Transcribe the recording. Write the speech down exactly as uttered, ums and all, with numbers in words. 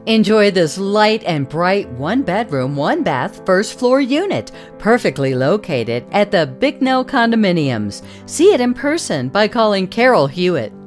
Enjoy this light and bright one-bedroom, one-bath, first-floor unit, perfectly located at the Bicknell Condominiums. See it in person by calling Carol Hewett.